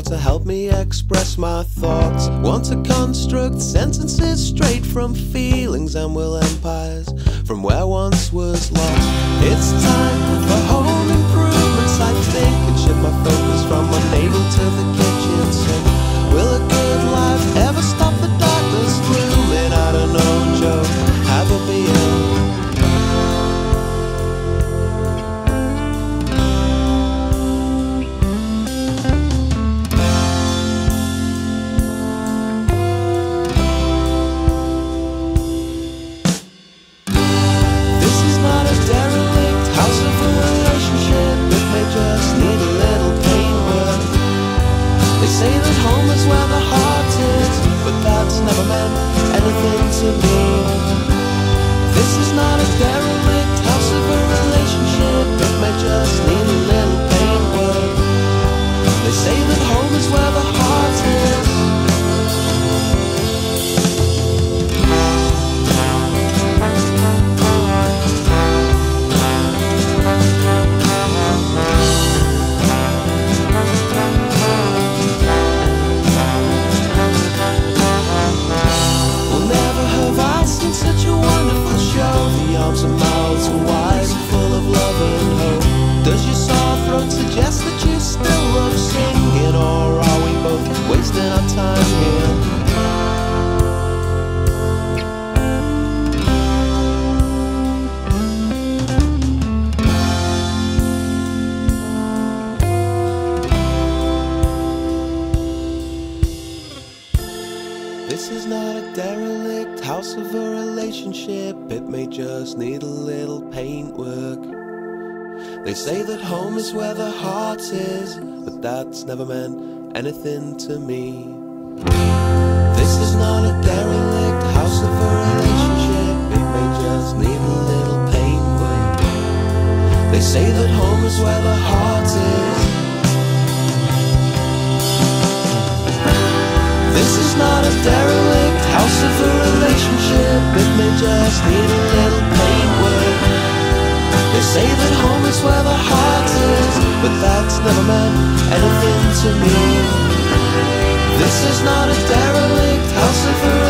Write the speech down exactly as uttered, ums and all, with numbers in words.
to help me express my thoughts. Want to construct sentences straight from feelings and will empires from where once was lost. It's time for home improvements, I think, and shift my focus from my navel to the kitchen sink. Will a good life ever stop the darkness glooming? I don't know, Joe, have a beer. Say that home is where the heart is, but that's never meant anything to me. This is not a derelict house of a relationship, it may just need a little paintwork. They say that home is where the heart is. Such a wonderful show. The arms are miles wide and full of love and hope. Does your sore throat suggest that you still love singing, or are we both wasting our time here? This is not a derelict house of a relationship, it may just need a little paintwork. They say that home is where the heart is, but that's never meant anything to me. This is not a derelict house of a relationship, it may just need a little paintwork. They say that home is where the heart is. This is not a derelict house of a relationship, it may just need a little paintwork. They say that home is where the heart is, but that's never meant anything to me. This is not a derelict house of a